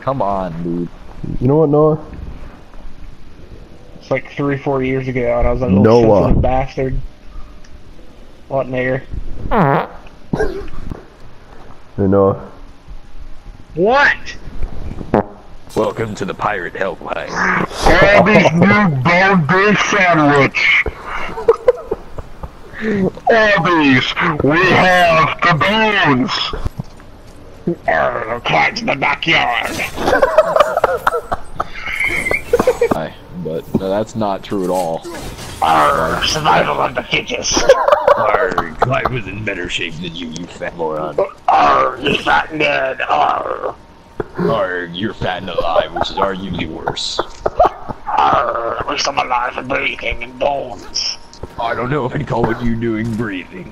come on, dude. You know what, Noah? It's like 3 or 4 years ago, and I was like a Noah. little sensitive bastard. What, nigger? Hey, Noah. What? Welcome to the pirate helpline. Abby's new bone beef sandwich. Abby's, we have the bones. Clyde's in the backyard. But no, that's not true at all. Survival of the fittest. Clyde was in better shape than you, you fat moron. You fat nerd. You're fat and alive, which is arguably worse. At least I'm alive and breathing and bones. I don't know if I'd call what you're doing breathing.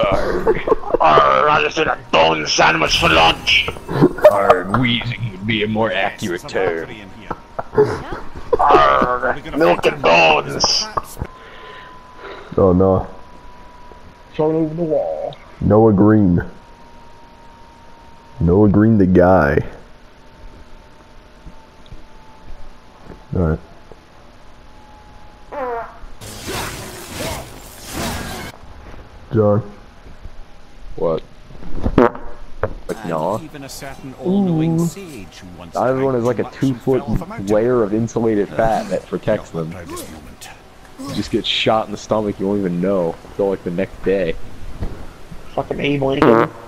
I just did a bone sandwich for lunch. Wheezing would be a more accurate term. Milk and bones. Oh, no. Thrown over the wall. Noah Green. Noah Green the guy. Alright. John. What? Like, no. Even a certain all-knowing sage who once Everyone is like a 2-foot layer of insulated fat that protects them. You just get shot in the stomach, you won't even know until like the next day. Fucking Abe Lincoln.